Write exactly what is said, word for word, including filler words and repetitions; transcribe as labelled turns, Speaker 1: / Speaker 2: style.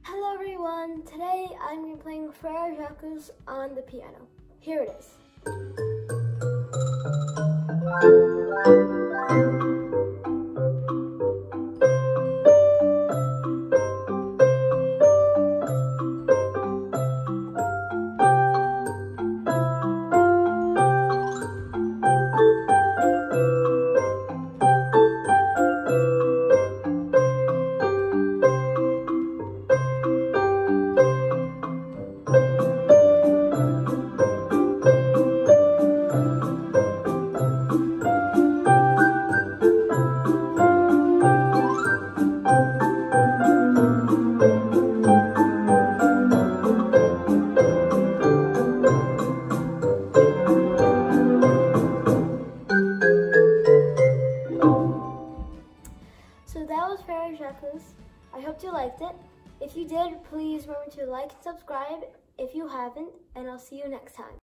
Speaker 1: Hello everyone, today I'm going to be playing Frére Jacques on the piano. Here it is. So that was Frére Jacques. I hope you liked it. If you did, please remember to like and subscribe if you haven't, and I'll see you next time.